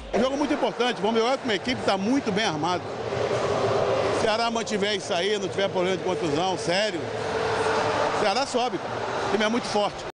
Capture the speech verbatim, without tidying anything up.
É um jogo muito importante, vamos jogar com uma equipe que está muito bem armada. Se o Ceará mantiver isso aí, não tiver problema de contusão, sério, o Ceará sobe, cara. O time é muito forte.